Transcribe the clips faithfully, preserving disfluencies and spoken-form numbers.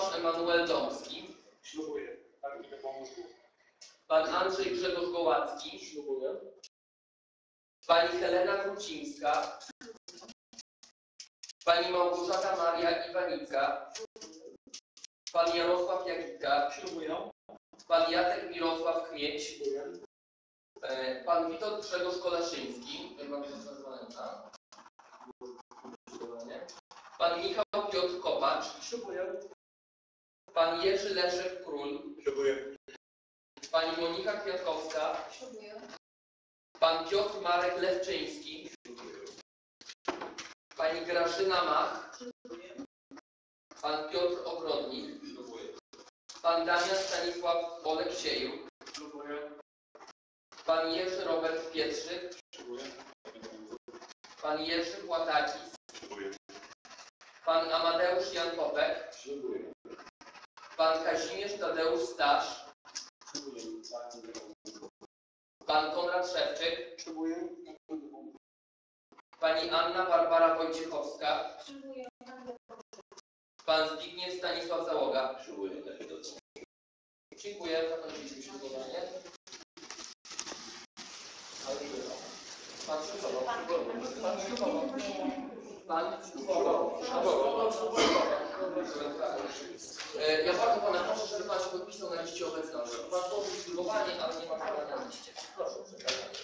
Tomasz Emanuel Domski. Ślubuję. Tak, i pomóż Bóg. Pan Andrzej Grzegorz Gołacki. Ślubuję. Pani Helena Krucińska. Pani Małgorzata Maria Iwanicka. Pan Jarosław Jagika. Ślubuję. Pan Jacek Mirosław Kmieć. Ślubuję. Pan Witold Grzegorz Kolaszyński. Pan Michał Piotr Kopacz. Ślubuję. Pan Jerzy Leszek Król. Ślubuję. Pani Monika Kwiatkowska. Ślubuję. Pan Piotr Marek Lewczyński. Pani Grażyna Mach. Pan Piotr Ogrodnik. Pan Damian Stanisław Oleksiejuk. Pan Jerzy Robert Pietrzyk. Pan Jerzy Płatakis. Pan Amadeusz Jan Popek. Pan Kazimierz Tadeusz Stasz. Pan Konrad Szewczyk. Pani Anna Barbara Wojciechowska. Pan Zbigniew Stanisław Załoga. Dziękuję. Zakończyliśmy ślubowanie. Pan ślubował. Pan ślubował. Pan ślubował. Ja bardzo Pana proszę, żeby Pan się podpisał na liście obecności. Pan złożył ślubowanie, ale nie ma Pana na liście. Proszę przekazać.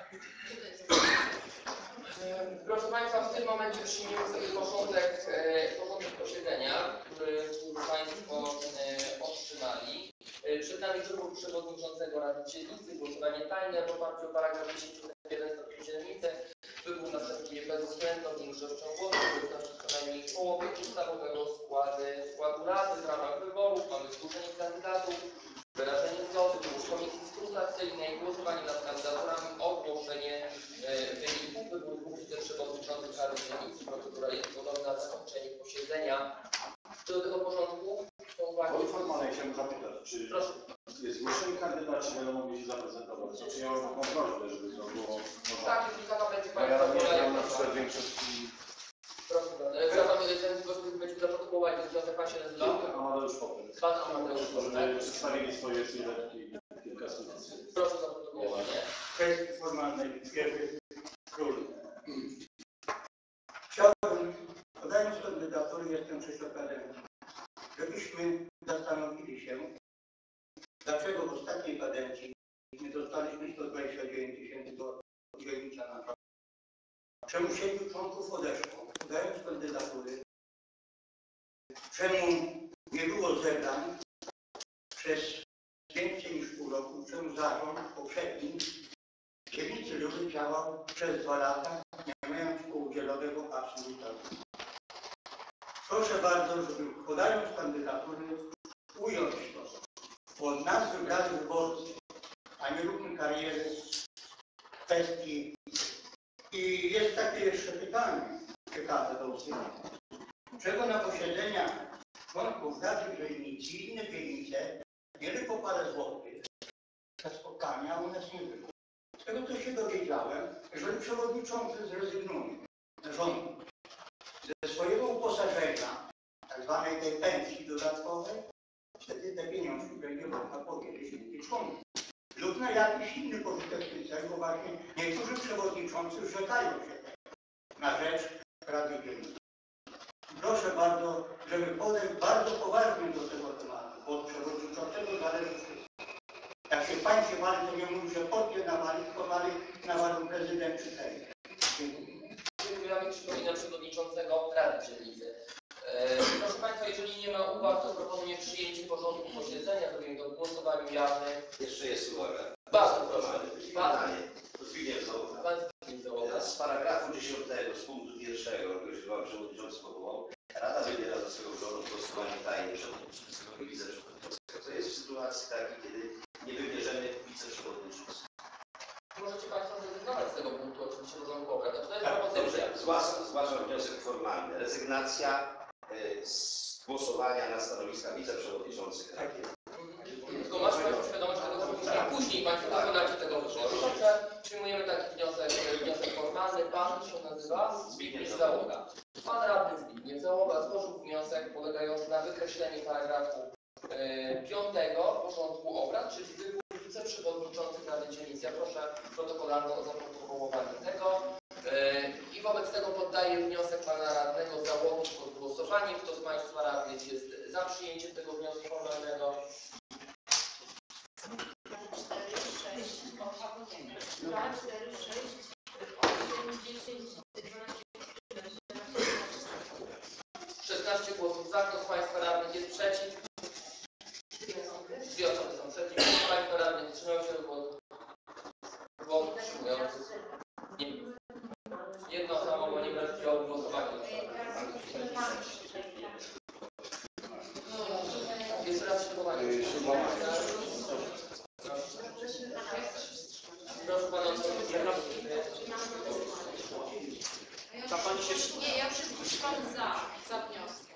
Proszę Państwa, w tym momencie przyjmiemy sobie porządek, porządek posiedzenia, który Państwo otrzymali. Przed nami wybór przewodniczącego Rady Dzielnicy, głosowanie tajne w oparciu o paragraf dziesięć ust. jeden statutu dzielnicy. Wybór następuje bezwzględną większością głosów, wystarczy co najmniej połowy ustawowego składu, składu Rady w ramach wyborów. Mamy zgłoszenie kandydatów, wyrażenie zgody, wybór komisji skrutacyjnej, głosowanie nad kandydaturami, ogłoszenie e, wyników wyboru dwóch wiceprzewodniczących Rady Dzielnicy. Procedura jest podobna na zakończenie posiedzenia. Czy do tego porządku są uwagi? Bo formalnie chciałbym zapytać, czy Proszę. zgłoszeni kandydaci będą mogli się zaprezentować? Co, czy ja mam taką prośbę, żeby to było można? Tak, jeśli taka będzie Bo ja Państwa nie wola, znam na jak przykład większości... proszę bardzo. Przepraszam, ten zgłoszenie będzie zaprotokołować, to związek Pan się nazywa? Amadeusz Popek. Pan Amadeusz Popek. Żeby przedstawili swoje sylwetki i kilka słów. Proszę zaprotokołowanie. Kwestii formalnej. Pierwszy król. Chciałbym, podając kandydatury, jestem przekonany, żebyśmy zastanowili się, dlaczego w ostatniej kadencji nie dostaliśmy sto dwadzieścia dziewięć tysięcy do dzielnicza na to. Czemu siedmiu członków odeszło, podając kandydatury? Czemu nie było zebrań przez więcej niż pół roku? Czemu zarząd poprzedni dzielnicy ludu działał przez dwa lata, nie mając półdzielowego absolutorium? Proszę bardzo, żeby podając kandydatury ująć to. Od nas wybrali wyborcy, a nie róbmy kariery w kwestii. I jest takie jeszcze pytanie, ciekawe dosyć. Czego na posiedzeniach członków Rady Dzielnicy i inne dzielnice mieli po parę złotych za spotkania, a u nas nie było. Z tego to się dowiedziałem, jeżeli przewodniczący zrezygnuje z rządu ze swojego uposażenia, tak zwanej tej pensji dodatkowej, wtedy te pieniążki będzie można powiedzieć innych członków. Lub na jakiś inny pożyteczny cel, bo właśnie niektórzy przewodniczący rzekają się na rzecz Rady Dzielnicy. Proszę bardzo, żeby podejść bardzo poważnie do tego tematu, bo od przewodniczącego zależy wszystko. Jak się państwie wali, to nie mówi, że podnie nawali, tylko wali nawalił prezydent czy Sejm. Dziękuję. Dziękujemy. Przypominam przewodniczącego Rady Dzielnicy. E, proszę Państwa, jeżeli nie ma uwag, to proponuję przyjęcie porządku posiedzenia, zrobimy to w głosowaniu jawnym. Jeszcze jest uwaga. Bardzo proszę. Pytanie. Zbigniew Załoga. Pan Zbigniew Załoga. Z paragrafu dziesiątego, z punktu pierwszego, który się Pan Przewodniczący powołał, Rada wybiera za swego rządu głosowanie tajne przewodniczącego i wiceprzewodniczącego. Co jest w sytuacji takiej, kiedy nie wybierzemy wiceprzewodniczącego? Możecie Państwo zrezygnować z tego punktu, oczywiście porządku obrad. To jest propozycja. Zgłaszam, zgłaszam wniosek formalny. Rezygnacja y, z głosowania na stanowiska wiceprzewodniczących Rady. Tylko masz Państwo świadomość tego, że później, później Państwo dokonacie tego wyboru. Dobrze, przyjmujemy taki wniosek, wniosek formalny. Pan się nazywa Zbigniew Załoga. Pan radny Zbigniew Załoga złożył wniosek polegający na wykreśleniu paragrafu e, piątego porządku obrad, czyli wybór wiceprzewodniczących Rady Dzielnicy. Ja proszę protokolarno o zaprotokołowanie tego. E, I wobec tego poddaję wniosek pana radnego Załogi pod głosowanie. Kto z państwa radnych jest za przyjęciem tego wniosku formalnego? cztery, sześć, osiem, dwa, cztery, sześć, osiem, dziesięć, dwanaście, szesnaście głosów za. Kto z państwa radnych jest przeciw? Dwie osoby są przeciw. Kto z państwa radnych wstrzymał się od głosu? Głos wstrzymujący. Nie. Jedno samo, bo nie brać udziału w głosowaniu. Jeszcze raz ślubowanie. Proszę pana o Nie, ja przypuszczam za, za wnioskiem.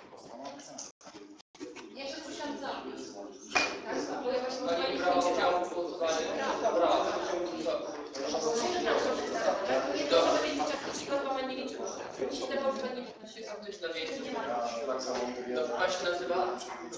Ja przypuszczam za. Bo ja właśnie Pani nie brała udziału w głosowaniu? Brała. Faktyczna większość. Dobrze, pan się nazywa?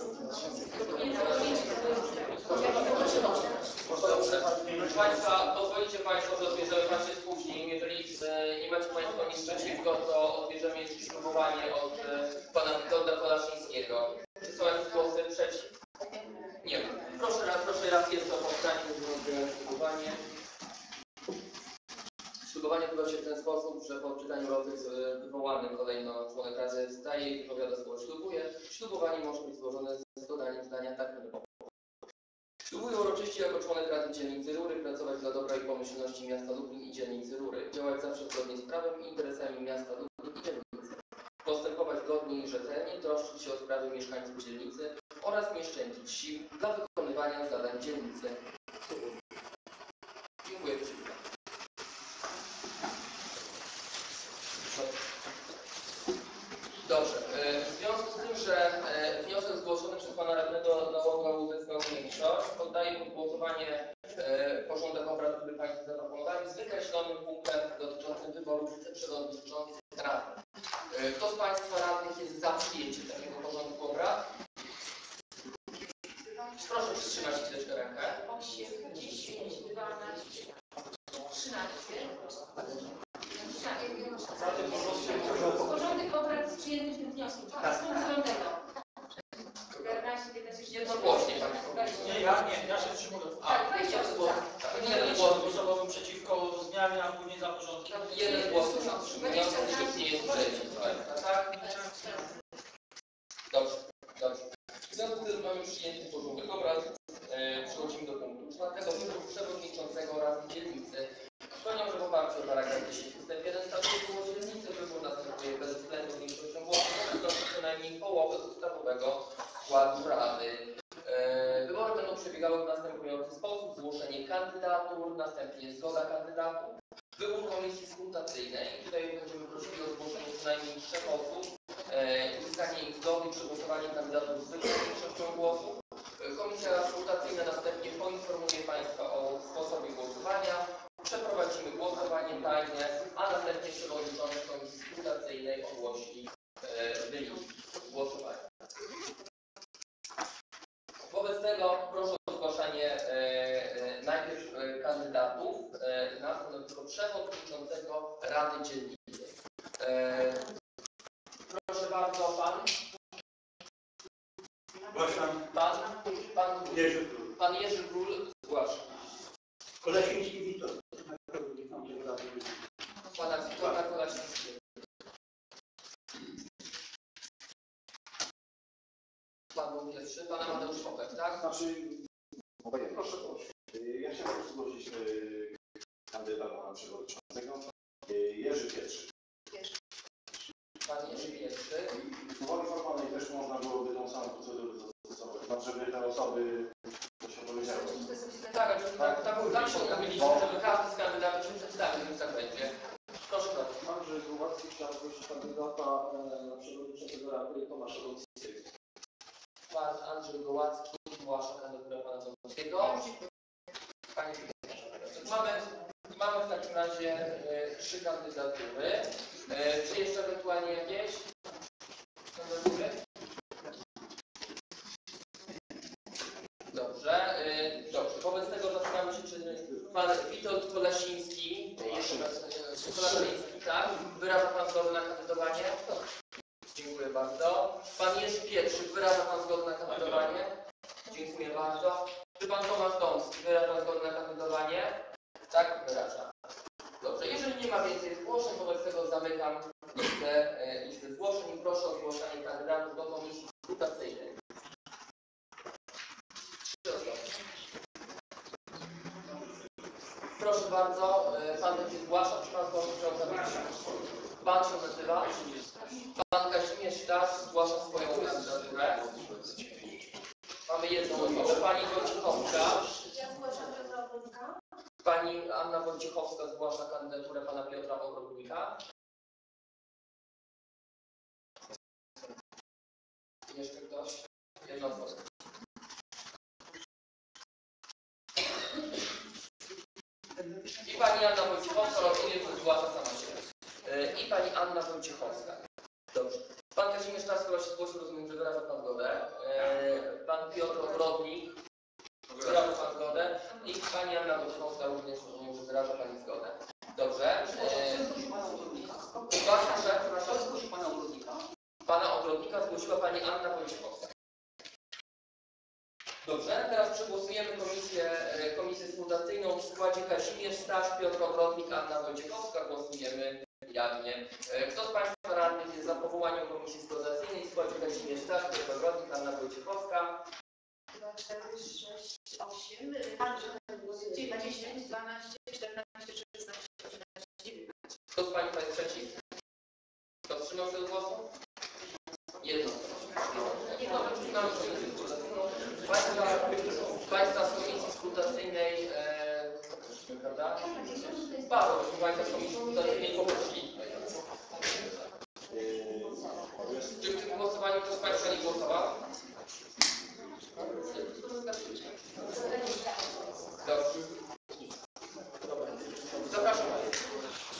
Dobrze. Proszę państwa, pozwolicie państwo, że odbierzemy pan się spóźnił. Jeżeli e, nie macie państwo nic przeciwko, to odbierzemy jeszcze ślubowanie od e, pana Witolda Kolaszyńskiego. Czy są jakieś głosy przeciw? Nie. Proszę raz, proszę raz jeszcze o powstanie, żeby odbierać ślubowanie. Ślubowanie odbywa się w ten sposób, że po odczytaniu roty wywołany kolejno członek Rady wstaje i wypowiada słowo ślubuje. Ślubowanie może być złożone z dodaniem zdania tak lub ślubuję uroczyście jako członek Rady Dzielnicy Rury pracować dla dobra i pomyślności miasta Lublin i dzielnicy Rury, działać zawsze zgodnie z prawem i interesami miasta Lublin i dzielnicy, postępować godnie i rzetelnie, troszczyć się o sprawy mieszkańców dzielnicy oraz nie szczędzić sił dla wykonywania zadań dzielnicy. Dziękuję Ci. Dobrze. W związku z tym, że wniosek zgłoszony przez pana radnego Załogę uzyskał większość, poddaję pod głosowanie porządek obrad, który państwo zaproponowali, z wykreślonym punktem dotyczącym wyboru wiceprzewodniczących rady. Kto z państwa radnych jest za przyjęciem takiego porządku obrad? Proszę przytrzymać chwileczkę rękę. osiem, dziesięć, dwanaście, trzynaście. Porządek obrad z przyjętym tym wnioskiem. Z punktu tego. czternaście, piętnaście, Jednogłośnie. Nie, ja nie, ja się wstrzymuję. Tak, weź jeden się głos. Jeden głos głosowałbym przeciwko zmianie, a później za porządkiem. Jeden głos wstrzymujący, nikt nie jest przeciw. Tak? Dobrze, dobrze. W związku z tym mamy przyjęty porządek obrad. E, przechodzimy do punktu czwartego. Wybór przewodniczącego Rady Dzielnicy. Wspomniał, że w oparciu o paragraf dziesięć ustęp jeden statutu o dzielnicy wybór następuje bez względu większością głosów obecności co najmniej połowy ustawowego składu Rady. E, wybory będą przebiegały w następujący sposób. Zgłoszenie kandydatur, następnie zgoda kandydatów, wybór komisji skrutacyjnej. Tutaj będziemy prosili o zgłoszenie co najmniej trzech osób, e, uzyskanie ich zgody i przegłosowanie kandydatów z zwykłą większością głosów. E, komisja skrutacyjna następnie poinformuje państwa o sposobie głosowania. Przeprowadzimy głosowanie tajne, a następnie przewodniczący komisji skrutacyjnej ogłosi e, wynik głosowania. Wobec tego proszę o zgłaszanie e, e, najpierw e, kandydatów e, na stanowisko przewodniczącego Rady Dzielnicy. E, proszę bardzo, pan. Zgłaszam. Pan, pan, Jerzy Król. pan Jerzy Król zgłasza. Koleśnicki Witold. Pana Witolda Kolaszyńskiego. Pan był pierwszy, pan Amadeusz Popek, tak? Znaczy, panie proszę, proszę. Ja chciałem zgłosić y, kandydata na przewodniczącego. Y, Jerzy Pierwszy. Pan Jerzy pierwszy. I w formie formalnej też można byłoby tą samą procedurę zastosować. Znaczy, żeby te osoby, to się powiedziało. Tak, ale tak, tak, tak się umówiliśmy, żeby każdy z kandydatów się przedstawił, więc tak będzie. Proszę bardzo. Andrzej Głowacki chciał zgłosić kandydata na przewodniczącego Rady Tomasza Gołowskiego. Pan Andrzej Gołacki zgłasza kandydaturę pana Złotowskiego. Panie Mamy, mamy w takim razie e, trzy kandydatury. E, czy jeszcze ewentualnie jakieś? Kandydatury? Dobrze, e, dobrze. Wobec tego zaczynamy się, czy pan Witold Kolasiński, jeszcze raz, e, Kolasiński, tak? Wyraża pan zgodę na kandydowanie? Dziękuję bardzo. Pan Jerzy Pietrzyk, wyraża pan zgodę na kandydowanie? Dziękuję bardzo. Czy pan Tomasz Domski wyraża zgodę na kandydowanie? Tak, wyraża. Dobrze, jeżeli nie ma więcej zgłoszeń, wobec tego zamykam listę, e, listę zgłoszeń i proszę o zgłaszanie kandydatów do komisji skrutacyjnej. Trzy osoby. Proszę bardzo, e, pan będzie zgłaszał, czy pan chciał zabrać? Pan się nazywa? Pan Kazimierz Staś zgłasza swoją kandydaturę. Mamy jedną osobę, pani Wojciechowska. Ja zgłaszam Piotra Ogrodnika. Pani Anna Wojciechowska zgłasza kandydaturę pana Piotra Ogrodnika. Jeszcze ktoś? Jedna osoba. I pani Anna Wojciechowska, rozumiem, że zgłasza sama siebie. Yy, I pani Anna Wojciechowska. Dobrze. Pan Kazimierz Staś się zgłosił, rozumiem, że wyraża pan zgodę. Yy, pan Piotr Ogrodnik. Wyraża pan zgodę. I pani Anna Wojciechowska również rozumiem, że wyraża pani zgodę. Dobrze. Proszę, proszę. Zgłosi pana Ogrodnika. Pana Ogrodnika zgłosiła pani Anna Wojciechowska. Dobrze, teraz przegłosujemy komisję, komisję skrutacyjną w składzie Kazimierz Staś, Piotr Ogrodnik, Anna Wojciechowska. Głosujemy jawnie. Kto z państwa radnych jest za powołaniem komisji skrutacyjnej w składzie Kazimierz Staś, Piotr Ogrodnik, Anna Wojciechowska? dwa, cztery, sześć, osiem, dziesięć, dwanaście, czternaście, szesnaście, osiemnaście, dziewiętnaście. Kto z państwa jest przeciw? Kto wstrzymał się od głosu? Jedno. Państwa, państwa z komisji skrutacyjnej, e, prawda? Bardzo, Państwa z komisji skrutacyjnej poprosili. Czy w tym głosowaniu ktoś z Państwa nie głosował? Dobrze. Zapraszam Państwa.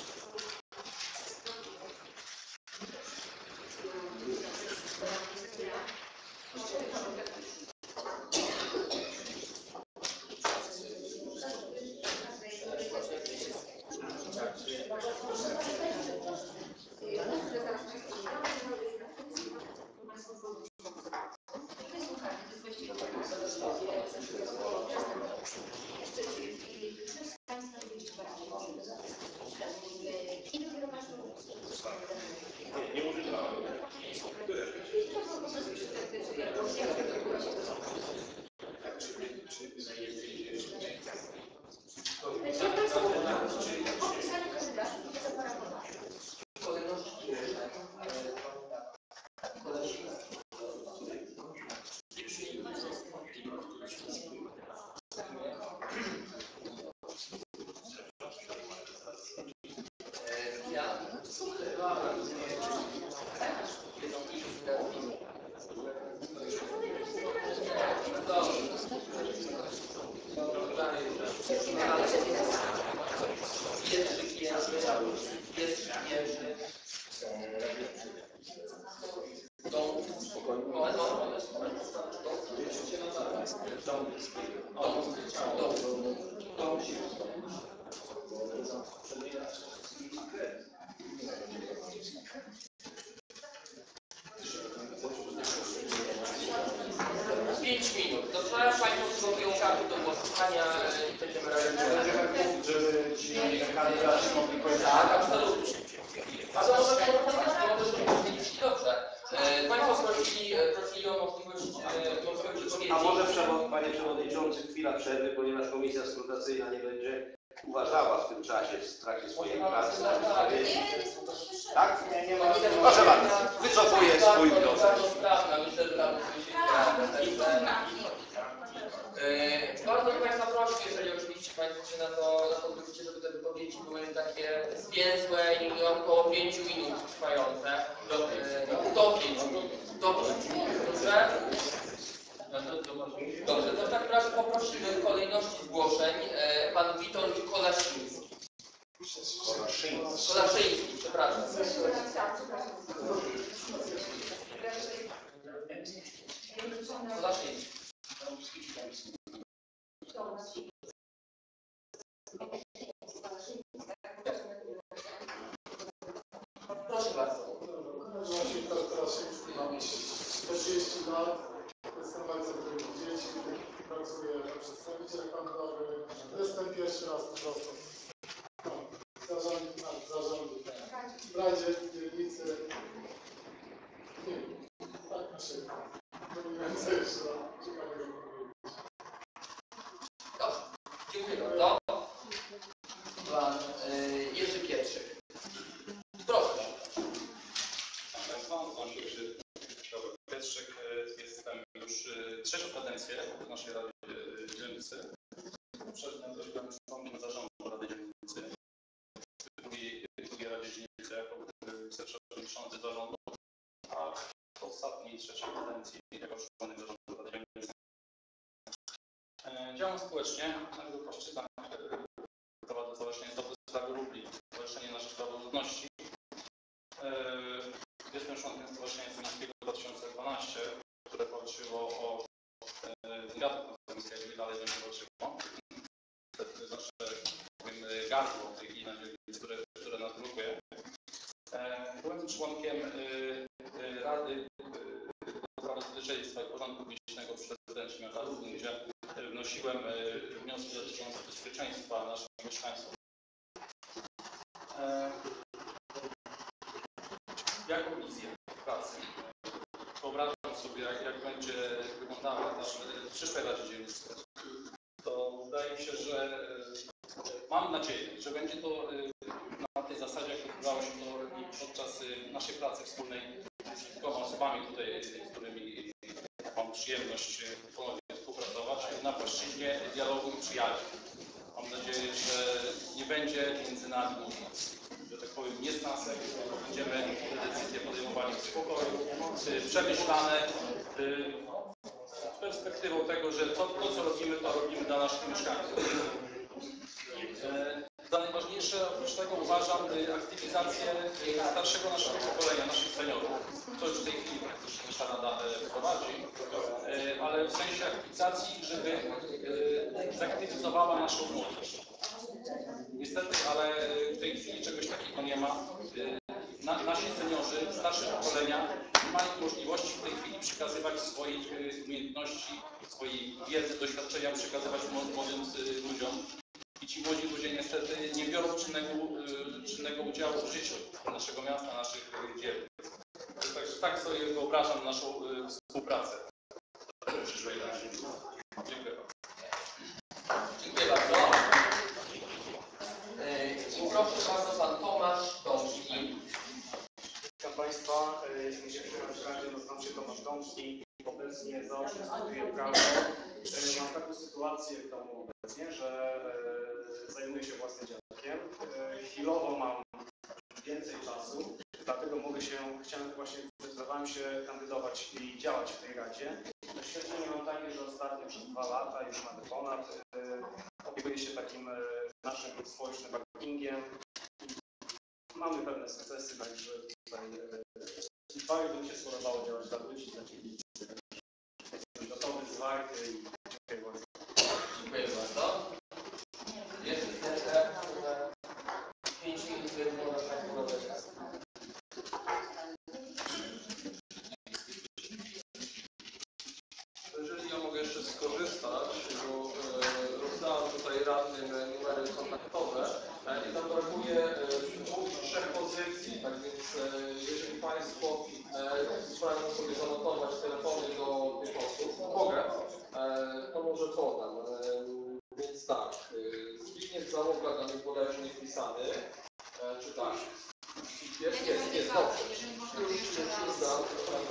pięć minut. Dobrze, Państwo przygotowują karty do głosowania i będziemy realizować. Żeby ci kandydaci mogli powiedzieć. Tak, absolutnie. A to może powiedzieć dobrze. E, Państwo prosili, prosili o możliwość, e, możliwość wypowiedzi. A może przewod, Panie Przewodniczący, chwila przerwy, ponieważ Komisja Skrutacyjna nie będzie uważała w tym czasie w trakcie swojej pracy. Tak? Nie, nie ma. Proszę bardzo, wycofuję swój wniosek. Bardzo sprawna, myślę, że tam Yy, bardzo bym Państwa prosił, jeżeli oczywiście Państwo się na to, na to zgodzicie, żeby te wypowiedzi były takie zwięzłe i około pięciu minut trwające. Do, yy, do pięciu minut. Do pięciu minut. Dobrze? Dobrze, to w takim razie poprosimy w kolejności zgłoszeń yy, Pan Witold Kolasiński. Kolaszyński. Kolaszyński, Przepraszam. To zacznijmy. Proszę bardzo. Właśnie teraz mam czterdzieści lat, jestem bardzo dobry dzieci, pracuję jako przedstawiciel handlowy. Jestem pierwszy raz po prostu no, zarząd, tak, zarządu w Radzie Dzielnicy. Nie wiem, tak na szybko. To nie więcej jeszcze ciekawego powiedzieć. Dobrze, dziękuję bardzo. Pan y, Jerzy Pietrzyk. Proszę. Nazywam się Jerzy Pietrzyk. Jestem już y, trzecią kadencję w naszej Radzie y, Dzielnicy. Poprzednio też byłem członkiem zarządu Rady Dzielnicy. W drugiej, drugiej Radzie Dzielnicy jako przewodniczący zarządu, a w ostatniej, trzeciej kadencji jako członek zarządu Rady Dzielnicy. E, działam społecznie na wielu płaszczyznach. Prowadzę stowarzyszenie Stopy Sprawy Rubli, stowarzyszenie na rzecz praworządności. E, jestem członkiem Stowarzyszenia Semińskiego dwa tysiące dwanaście, które walczyło o wywiadów konferencyjnych i dalej będzie walczyło. To znaczy, powiem, gardło tej linii, które, które nas blokuje. E, byłem członkiem y, y, Rady do Spraw Bezpieczeństwa i Porządku Publicznego przy prezydencie Miasta, gdzie wnosiłem y, wnioski dotyczące bezpieczeństwa naszych mieszkańców. E, jaką wizję pracy? Wyobrażam sobie, jak, jak będzie wyglądała nasza przyszłej Radzie Dzielnicy. To wydaje mi się, że y, mam nadzieję, że będzie to y, na tej zasadzie, jak odbywało się to i podczas y, naszej pracy wspólnej z kilkoma osobami tutaj, z którymi mam przyjemność y, ponownie współpracować na płaszczyźnie dialogu i przyjaźni. Mam nadzieję, że nie będzie między nami, że tak powiem, niesnasek, będziemy te decyzje podejmowane w spokoju, y, przemyślane, y, z perspektywą tego, że to, to, co robimy, to robimy dla naszych mieszkańców. Za najważniejsze oprócz tego uważam aktywizację starszego naszego pokolenia, naszych seniorów, co już w tej chwili praktycznie nasza Rada prowadzi, ale w sensie aktywizacji, żeby zaktywizowała naszą młodzież. Niestety, ale w tej chwili czegoś takiego nie ma. Na, nasi seniorzy, starsze pokolenia nie mają możliwości w tej chwili przekazywać swoich umiejętności, swojej wiedzy, doświadczenia, przekazywać młodym ludziom. I ci młodzi ludzie niestety nie biorą czynnego, czynnego udziału w życiu naszego miasta, naszych dzielnic. Także tak sobie wyobrażam naszą współpracę w przyszłej Radzie. Dziękuję bardzo. Dziękuję bardzo. I proszę bardzo, pan Tomasz Dąbski. Witam Państwa, jestem się w Radzie, nazywam się Tomasz Dąbski. Obecnie zaocznie studiuję prawo. Mam taką sytuację w domu obecnie, że zajmuję się własnym dziadkiem. Chwilowo mam więcej czasu, dlatego mogę się, chciałem właśnie, zdecydowałem się kandydować i działać w tej Radzie. Doświadczenie mam takie, że ostatnio przez dwa lata, już mamy ponad, opiekuję się takim naszym społecznym parkingiem. Mamy pewne sukcesy, także tutaj bardzo bym się spodobało działać dla ludzi, dla dzielnicy. Jestem gotowy, zwarty i dziękuję bardzo. Dziękuję bardzo. Jeszcze chwilę, że pięć minut wydło na taką czas. Jeżeli ja mogę jeszcze skorzystać, bo e, rozdałem tutaj radnym numery kontaktowe e, i tam brakuje e, dwóch, trzech pozycji, tak więc e, jeżeli Państwo e, sprawdzą sobie zanotować telefony do tych osób, mogę, e, to może podam. E, więc tak, e, Zbigniew Załoga tam jest bodajże nie wpisany, e, czy tak? Jest, jest, jest, dobrze. Już, już, już dam,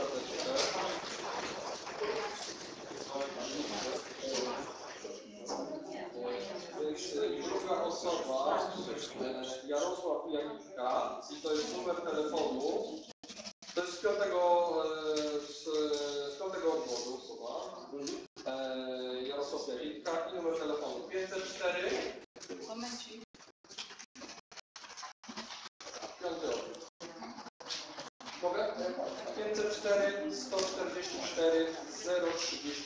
Więc druga osoba, Jarosław Janicka, i to jest numer telefonu, to jest z piątego, z, z piątego obwodu osoba, Jarosław Janicka i numer telefonu pięćset cztery. Momencik. Piąty obwód.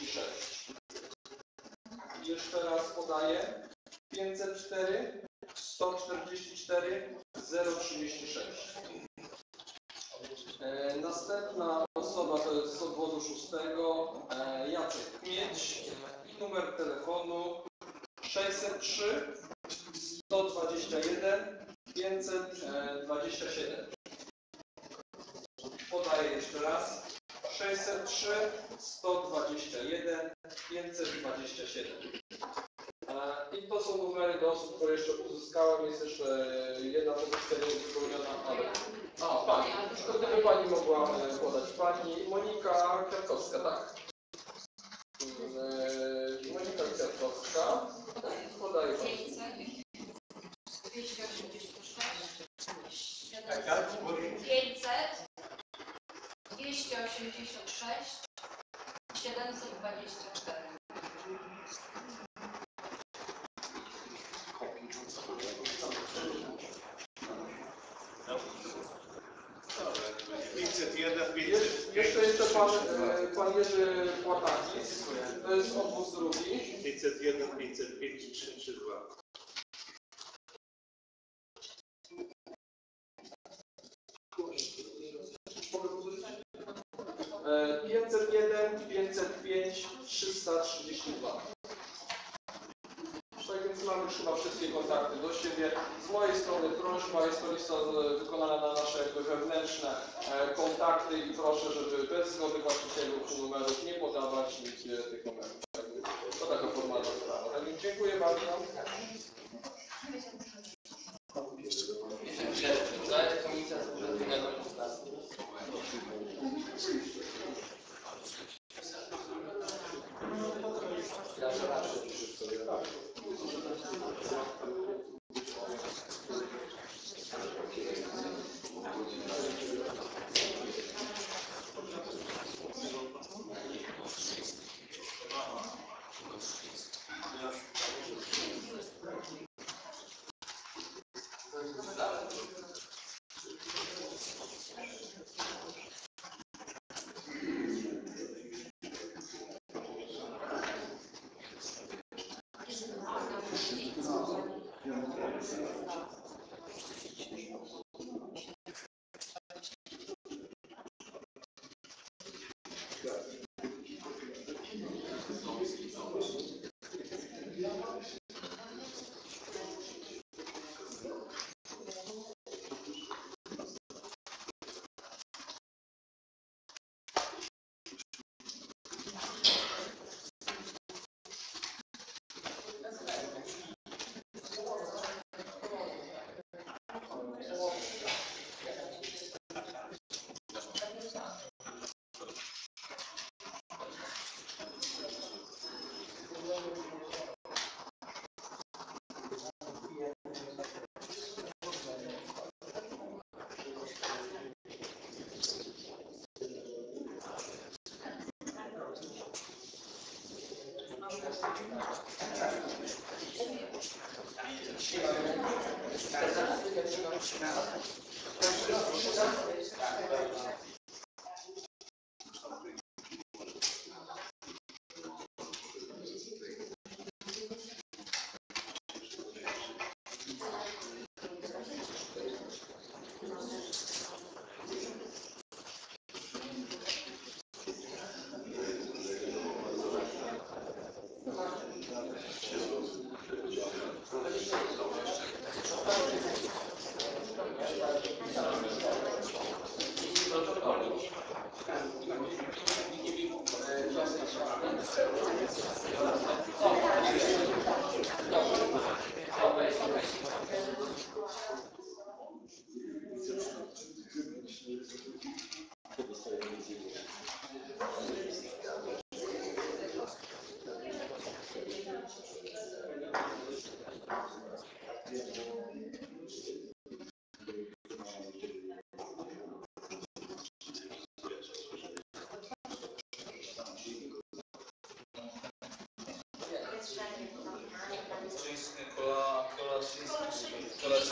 trzydzieści sześć. Jeszcze raz podaję. pięćset cztery, sto czterdzieści cztery, zero trzydzieści sześć. E, następna osoba to jest z obwodu szóstego, e, Jacek Kmieć i numer telefonu sześćset trzy, sto dwadzieścia jeden, pięćset dwadzieścia siedem. Podaję jeszcze raz. sześćset trzy, sto dwadzieścia jeden, pięćset dwadzieścia siedem. I to są numery do osób, które jeszcze uzyskałem. Jest jeszcze jedna pozycja niewypełniona, ale... A, pani. To gdyby pani mogła podać. Pani Monika Kwiatkowska, tak? Monika Kwiatkowska. Podaję pani. dwieście osiemdziesiąt sześć, Tak, pięćset, dwieście osiemdziesiąt sześć, siedemset dwadzieścia cztery. pięćset jeden, Jest, jeszcze jeszcze pan, e, pan Jerzy Płatakis, to jest obwód drugi. pięćset jeden, pięćset pięć, trzy trzy dwa. E, pięćset jeden, pięćset pięć, trzysta trzydzieści dwa. Tak więc mamy już chyba wszystkie kontakty do siebie. Z mojej strony prośba, jest to lista wykonana na nasze jakby wewnętrzne e, kontakty i proszę, żeby bez zgody właścicielów numerów nie podawać nigdzie tych numerów. Tak, to taka formalna sprawa. Tak więc dziękuję bardzo. Daję komisja z urzędnego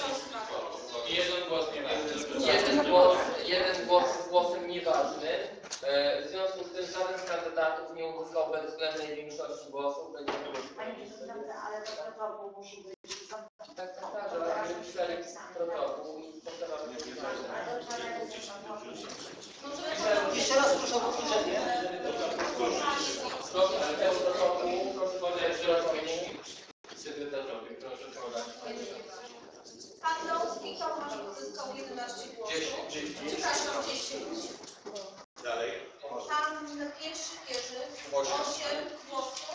Jeden głos, jeden głos głosem nieważnym. E, W związku z tym żaden z kandydatów nie uzyskał bezwzględnej większości głosów. Będziemy głosowali. Ale to protokół musi być. Tak, tak, tak, ale będziemy pisali protokół i potrzeba będzie Jeszcze raz proszę o powtórzenie. Proszę, ale ten protokół, proszę podać środki sekretarzowi, proszę podać. Pan Dąski Tomasz uzyskał jedenaście głosów. dziesięć. Przepraszam, dziesięć. Dalej. Pan pierwszy Jerzy osiem głosów.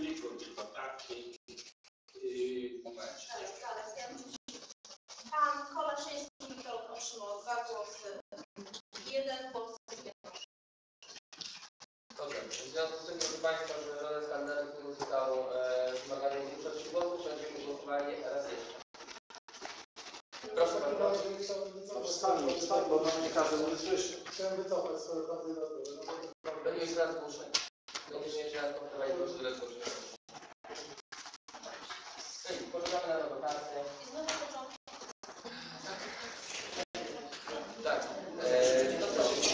Pan Kolaszyński Witold otrzymał dwa głosy. Jeden głos. Dobrze, w związku z tym, proszę Państwa, że żaden z kandydatów nie uzyskał e, wymaganej większości głosów, będziemy głosowali raz jeszcze. Proszę bardzo. Wstań, wstań, bo nam nie każdy nie słyszy. Chciałem wycofać swoją kandydaturę. Będziemy jeszcze raz głośniej. Będziemy jeszcze raz powtarzali procedurę głośniej. Poczekamy na rewokację. I znowu początek. Tak. E, to proszę.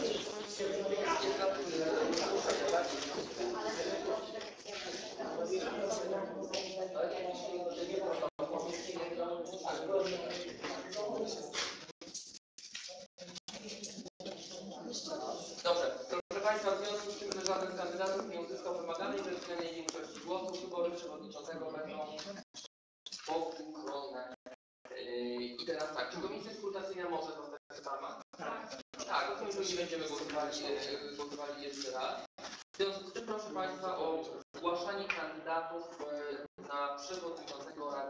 Dobrze, proszę Państwa, w związku z tym, że żaden z kandydatów nie uzyskał wymaganej bezwzględnej większości głosów, wybory przewodniczącego będą powtórzone. Yy, I teraz tak, czy komisja skrutacyjna może zostać sama? Tak. Tak, o tym nie będziemy głosowali, yy, głosowali jeszcze raz. W związku z tym proszę Państwa o zgłaszanie kandydatów yy, na przewodniczącego Rady.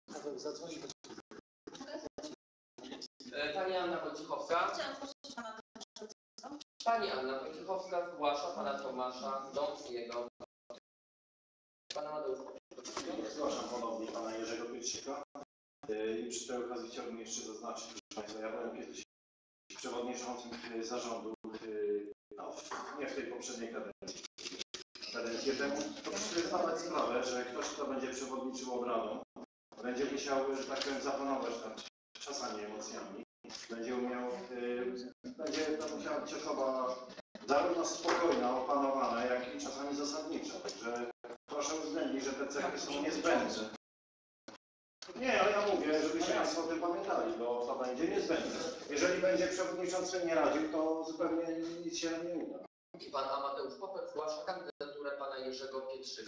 Yy, Pani Anna Wojciechowska. Chciałam prosić pana. Pani Anna Wojciechowska zgłasza pana Tomasza Dąbskiego. Pana Amadeusz. Zgłaszam ponownie pana Jerzego Pietrzyka. I przy tej okazji chciałbym jeszcze zaznaczyć, proszę Państwa, ja byłem kiedyś przewodniczącym zarządu, no, nie w tej poprzedniej kadencji, kadencję temu, to proszę sobie zdawać sprawę, że ktoś, kto będzie przewodniczył obradom, będzie musiał, że tak powiem, zapanować nad czasami emocjami, będzie umiał, będzie to musiała być osoba zarówno spokojna, opanowana, jak i czasami zasadnicza. Także proszę uwzględnić, że te cechy są niezbędne. Nie, ale ja mówię, żebyście Państwo o tym pamiętali, bo to będzie niezbędne. Jeżeli będzie przewodniczący nie radził, to zupełnie nic się nie uda. I pan Amadeusz Popek zgłasza kandydaturę pana Jerzego Pietrzyka.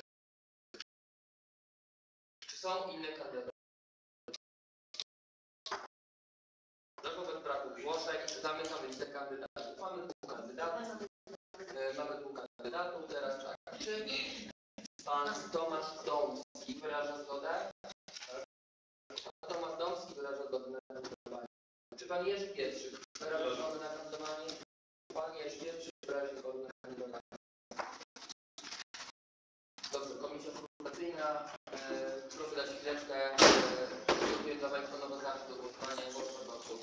Czy są inne kandydatury? Wobec braku zgłoszeń zamykamy listę kandydatów. Mamy dwóch kandydatów. E, mamy dwóch kandydatów. Teraz tak. Czy pan Tomasz Dąbski wyraża zgodę? Pan Tomasz Dąbski wyraża zgodę na kandydowanie. Czy pan Jerzy Pietrzyk wyraża zgodę na kandydowanie? Pan Jerzy Pietrzyk wyraża zgodę na kandydowanie. Dobrze, komisja skrutacyjna. E, proszę dać chwileczkę. E, dziękuję za Państwa nowe znaki do głosowania. Proszę bardzo.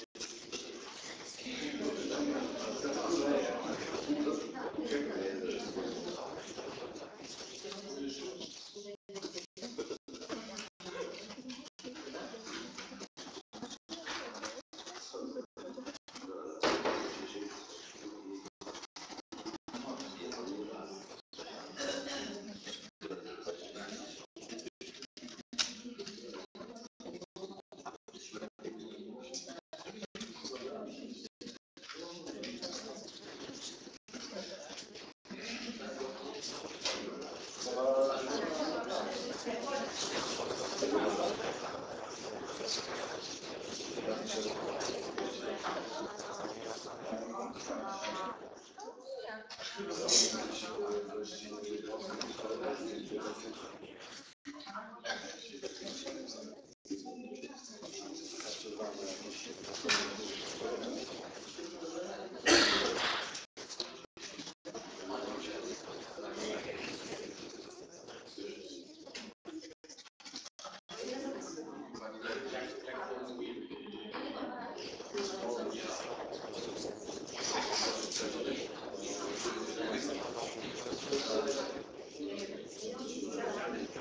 Thank you.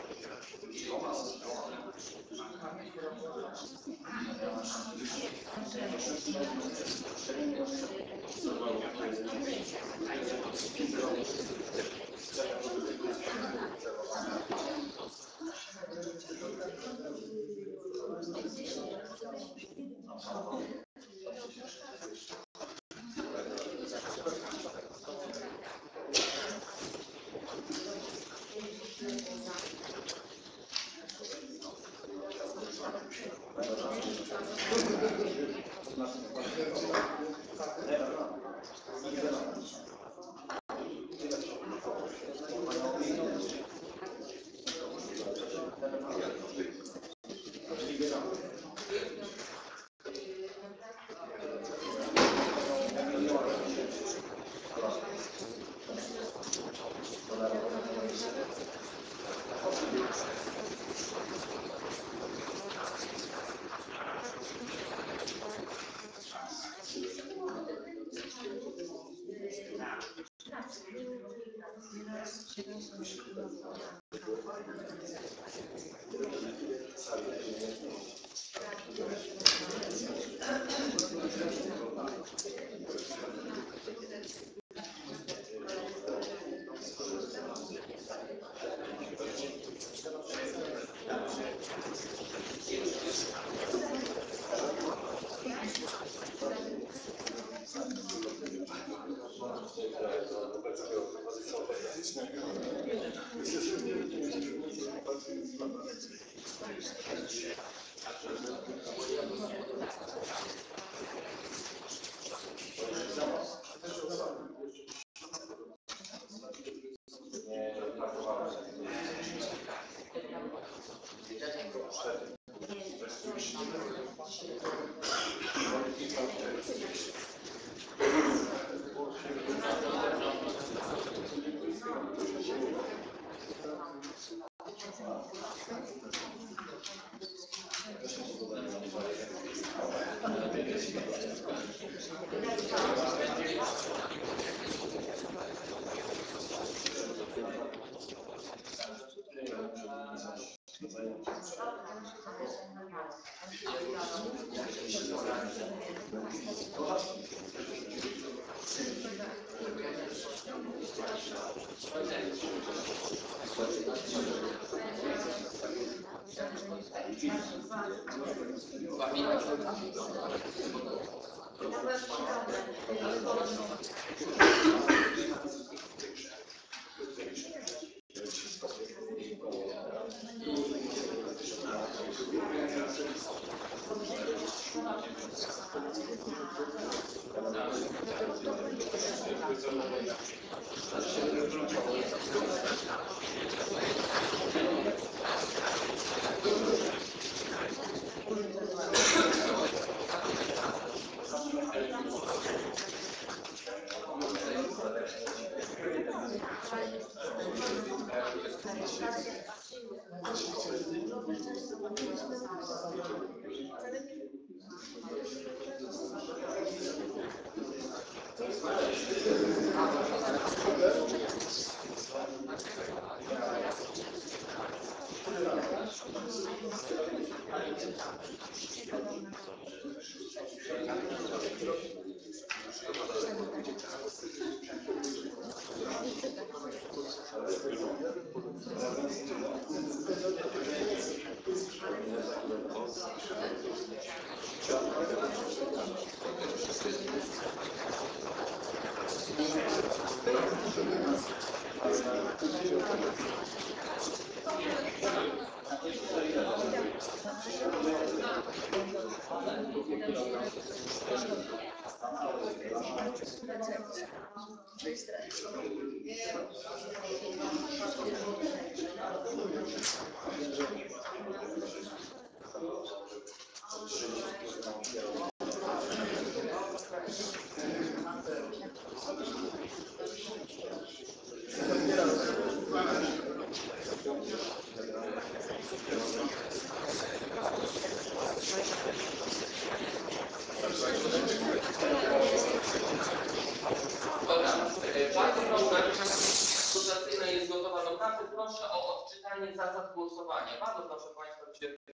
Proszę o odczytanie zasad głosowania. Bardzo proszę Państwa,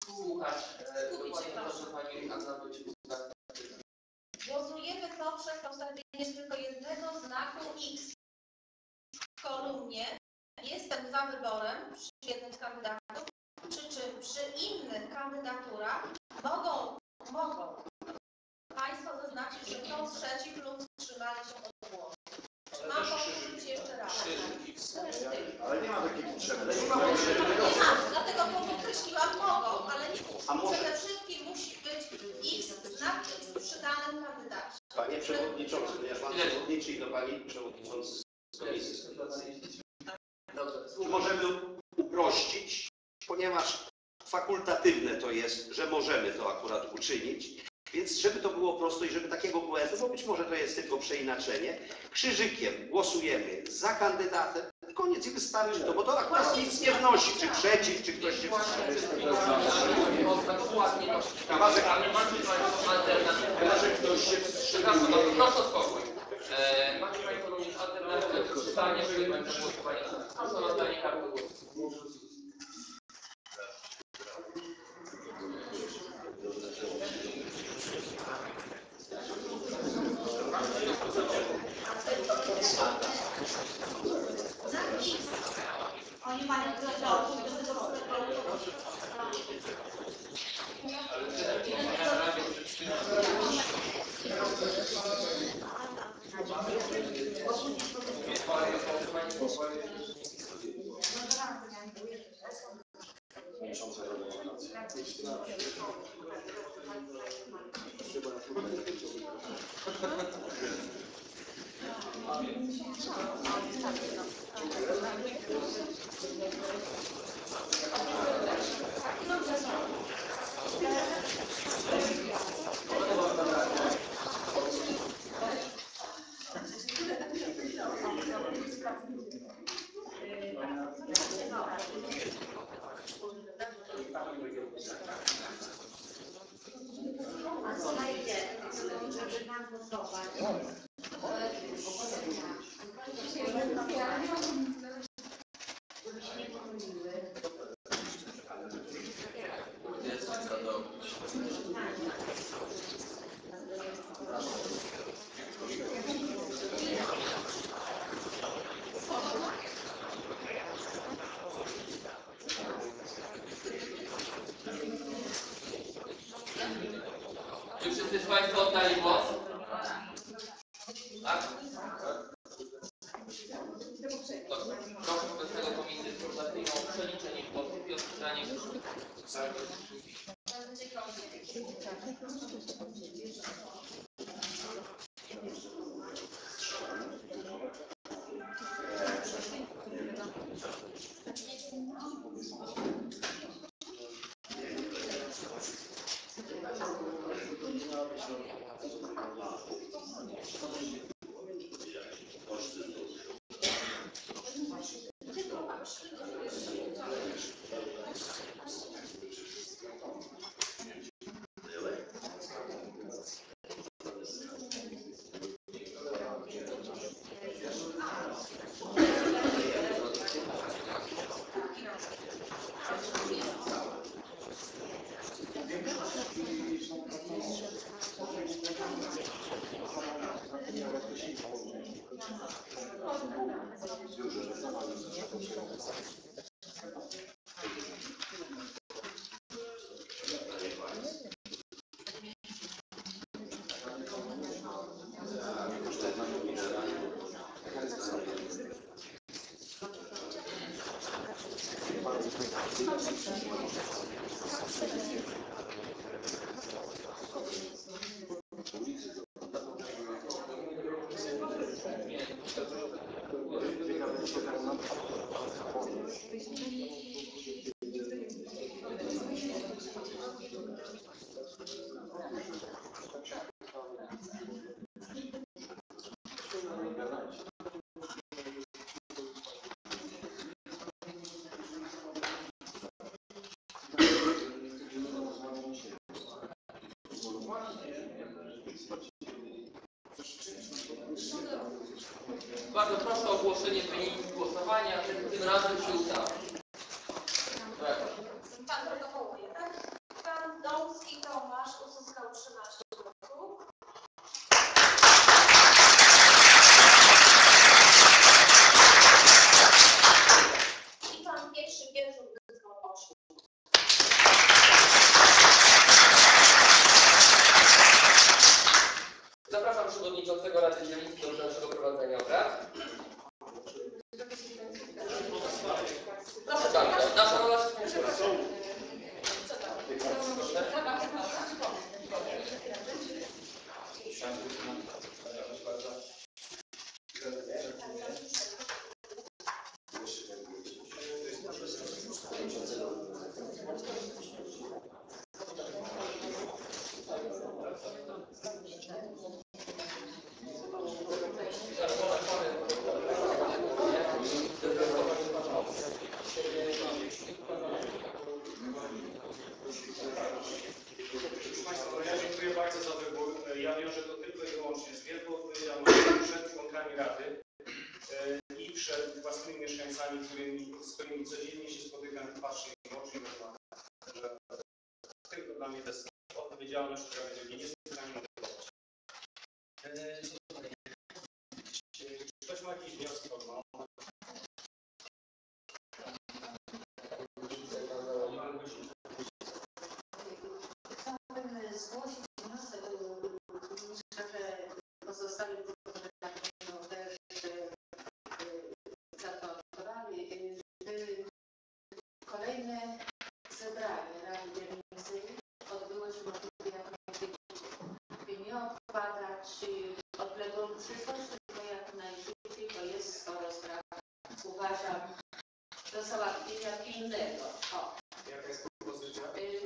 słuchać. E, Dokładnie proszę Pani Anna Wojciechowska. Głosujemy poprzez postawienie tylko jednego znaku X w kolumnie. Jestem za wyborem przy jednym z kandydatów, przy czym przy innych kandydaturach mogą, mogą Państwo zaznaczyć, że są przeciw lub wstrzymali się od głosu. Mam powtórzyć jeszcze raz. Ale nie ma takiej potrzeby. Nie ma, dlatego podkreśliłam mogą, ale nie. A może- Przede wszystkim musi być X, znak X przy danym kandydacie. Panie Przewodniczący, ponieważ Pan Przewodniczy i to Pani Przewodniczący z Komisji Stylizacji. Tu możemy uprościć, ponieważ fakultatywne to jest, że możemy to akurat uczynić, więc żeby to było prosto i żeby takiego błędu, bo być może to jest tylko przeinaczenie, krzyżykiem głosujemy za kandydatem, koniec i wystarczy to, bo to akurat nic nie wnosi, czy przeciw, czy ktoś się wstrzymuje. Dokładnie to. Ale macie Państwo alternatywę. Przepraszam, no, proszę o spokój. E, Macie Państwo również alternatywę czytania wyglądu głosowania. Proszę o rozdanie karty głosu. Znak X. Oni mają tyle do tego A co najdzie, żeby nam głosować? Żeby się nie pomyliły. Czy wszyscy z Państwa oddali głos? Tak? Dobrze. Proszę wobec tego Komisję Skrutacyjną o przeliczenie głosów i odczytanie głosów. Bardzo proszę o ogłoszenie wyników głosowania. Tym razem się udało. Pan protokołuje, tak? Proszę Państwa, no ja dziękuję bardzo za wybór. Ja wiążę to tylko i wyłącznie z wielką odpowiedzialnością przed członkami Rady e, i przed własnymi mieszkańcami, którymi, z którymi codziennie się spotykam i patrzę im w oczy i rozmawiam. Że tylko dla mnie to jest odpowiedzialność, która będzie mnie niesłychanie motywować. E, Czy ktoś ma jakieś wnioski od nas? Chciałabym zgłosić wniosek, że pozostali no, też za to odpowiadali. Kolejne zebranie Rady Dzielnicy odbyło się możliwie jak najszybciej. By nie odkładać odległą przyszłość, tylko jak najszybciej, to jest sporo spraw. Uważam, do załatwienia pilnego. O. Jaka jest propozycja?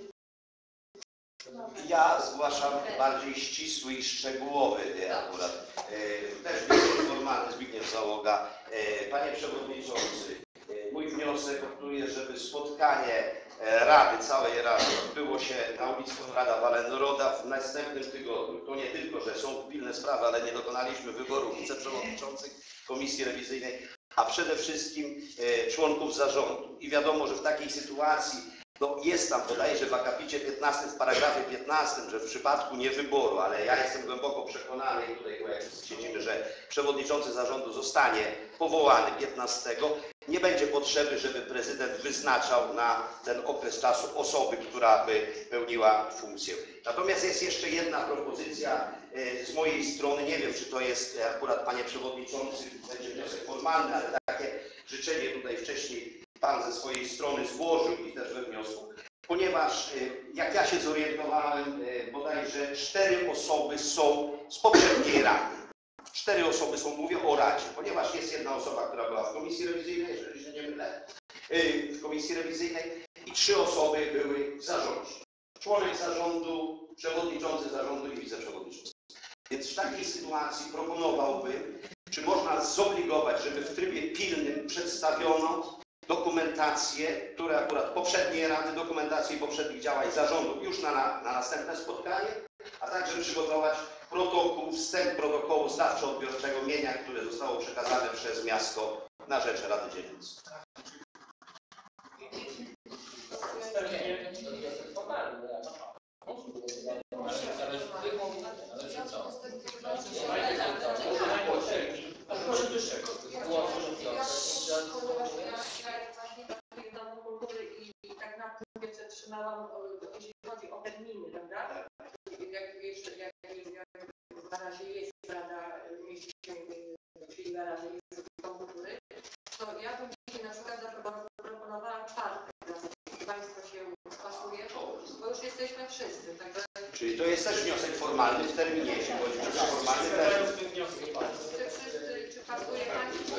Ja zgłaszam bardziej ścisły i szczegółowy akurat. Też wniosek formalny, Zbigniew Załoga. Panie Przewodniczący, mój wniosek proponuje, żeby spotkanie Rady, całej Rady odbyło się na ulicy Konrada Wallenroda w następnym tygodniu. To nie tylko, że są pilne sprawy, ale nie dokonaliśmy wyboru wiceprzewodniczących Komisji Rewizyjnej, a przede wszystkim członków zarządu. I wiadomo, że w takiej sytuacji no jest tam bodajże w akapicie piętnastym, w paragrafie piętnastym, że w przypadku niewyboru, ale ja jestem głęboko przekonany i tutaj jak siedzimy, że przewodniczący zarządu zostanie powołany piętnastego, nie będzie potrzeby, żeby prezydent wyznaczał na ten okres czasu osoby, która by pełniła funkcję. Natomiast jest jeszcze jedna propozycja z mojej strony, nie wiem, czy to jest akurat, panie przewodniczący, będzie wniosek formalny, ale takie życzenie tutaj wcześniej pan ze swojej strony złożył i też we wniosku, ponieważ jak ja się zorientowałem, bodajże cztery osoby są z poprzedniej Rady. Cztery osoby są, mówię o Radzie, ponieważ jest jedna osoba, która była w Komisji Rewizyjnej, jeżeli się nie mylę, w Komisji Rewizyjnej i trzy osoby były w zarządzie. Członek zarządu, przewodniczący zarządu i wiceprzewodniczący. Więc w takiej sytuacji proponowałbym, czy można zobligować, żeby w trybie pilnym przedstawiono dokumentację, które akurat poprzedniej Rady, dokumentację poprzednich działań zarządu już na, na, na następne spotkanie, a także przygotować protokół, wstęp protokołu zdawczo-odbiorczego mienia, które zostało przekazane przez miasto na rzecz Rady Dzielnicy. I tak na tym się trzymałam, jeśli chodzi o terminy, prawda? Jak jeszcze, jak, jak na razie jest Rada Miejskiej, czyli na razie jest kultury, to ja bym dzisiaj na przykład zaproponowała czwartek, jeśli Państwo się spasuje, bo już jesteśmy wszyscy. Także... Czyli to jest też wniosek formalny w terminie, jeśli chodzi o wniosek formalny. Czy wszyscy, czy pasuje Państwu?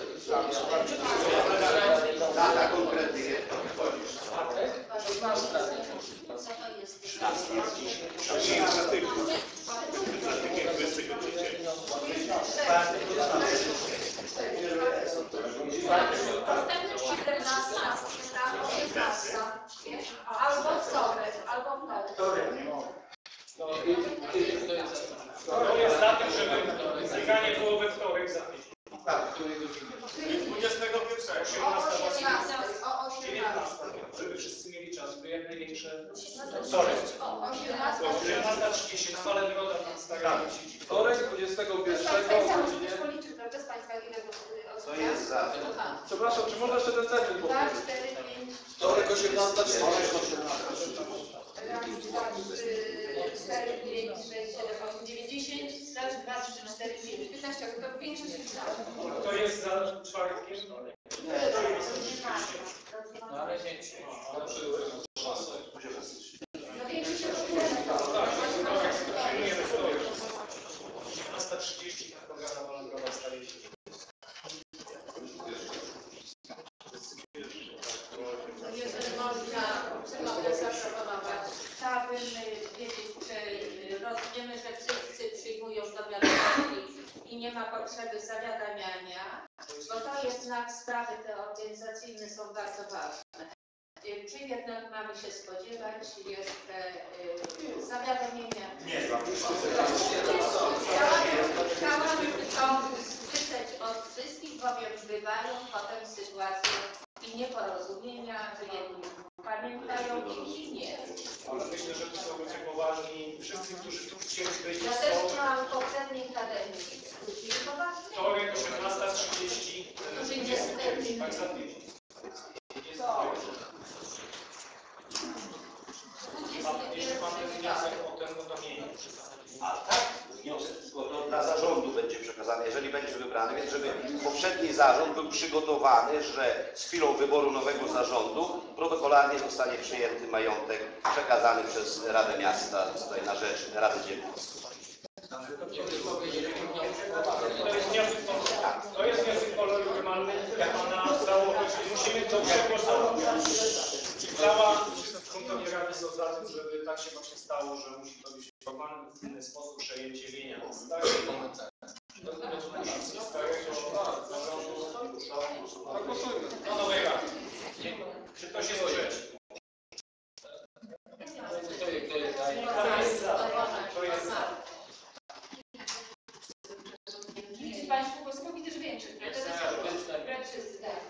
Data konkretnie jest. Co to jest? trzynasty jest dzisiaj. Albo w sobotę, albo w wtorek. To jest za tym, żeby spotkanie było we wtorek za tydzień. dwudziestego pierwszego, dziewiętnastego, żeby wszyscy mieli czas, by jak największe... Wtorek. osiemnasta trzydzieści, na Wallenroda tam staramy się. Wtorek dwudziestego pierwszego o godzinie... To jest za. Przepraszam, czy można jeszcze ten termin dwa, powtórzyć? cztery, pięć. Wtorek osiemnasta trzydzieści. Raz, dwa, trzy, cztery, pięć, sześć, siedem, osiem, dziewięć, dziesięć, raz, dwa, trzy, cztery, pięć, piętnaście, to większość jest za. To jest za czwartkiem? No większość jest osiemnasta trzydzieści, programa Wallenroda staje się. jeżeli można mogę zaproponować. Chciałabym y, wiedzieć, czy y, rozumiemy, że wszyscy przyjmują do wiadomości i nie ma potrzeby zawiadamiania, bo to jest znak sprawy, te organizacyjne są bardzo ważne. Y, Czy jednak mamy się spodziewać jeszcze y, zawiadomienia? Nie. Chciałabym, chciałabym tylko usłyszeć od wszystkich, bowiem bywają potem sytuacje i nieporozumienia, że jedni pamiętają, inni nie. Ale myślę, że tu są ludzie poważni. Wszyscy, którzy tu chcieli być, Ja są też mam w poprzedniej kadencji ludzi poważnych, wtorek osiemnasta trzydzieści. którzy niestety Tak zapisz. A jeśli pan ten wniosek potem, no to nie. A tak, wniosek, tylko to dla zarządu będzie przekazany, jeżeli będzie wybrany, więc żeby poprzedni zarząd był przygotowany, że z chwilą wyboru nowego zarządu protokolarnie zostanie przyjęty majątek przekazany przez Radę Miasta tutaj na rzecz Rady Dzielnicy. To jest wniosek, to jest wniosek formalny pana założyć. Musimy to przegłosować. Czy cała członkowie Rady są za tym, żeby tak się właśnie stało, że musi to być w formalny sposób przejęcie mienia. Tak? Do nowej Rady. Czy ktoś jest przeciw? To jest za. Widzi Państwo, bo skąd widzisz większych? Wręcz wszyscy, tak.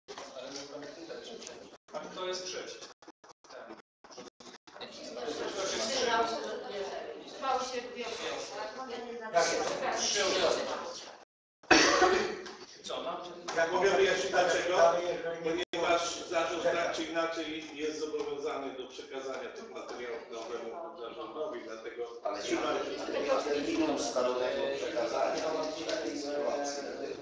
A kto jest przeciw? Trwał się wniosek, tak? Mogę nie Trzy Co, no? Jak mogę wyjaśnić dlaczego? Ponieważ zarząd tak czy inaczej jest zobowiązany do przekazania tych materiałów nowemu zarządowi, dlatego Ale nie ma terminu ustalonego przekazania w takiej sytuacji.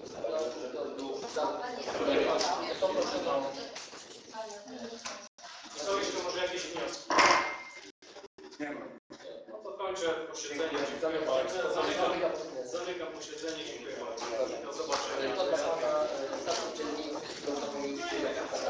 Są jeszcze może jakieś wnioski? Nie ma. No to kończę posiedzenie. Dziękuję bardzo. Zamykam, zamykam posiedzenie. Dziękuję bardzo. Do zobaczenia. To dla pana statut dziennik do